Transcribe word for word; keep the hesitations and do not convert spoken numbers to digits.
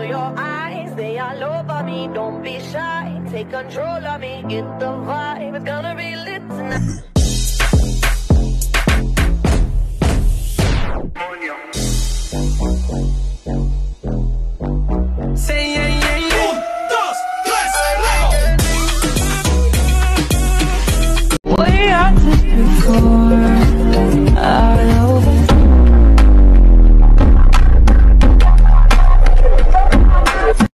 your eyes, they all over me. Don't be shy, take control of me. Get the vibe, it's gonna be lit tonight.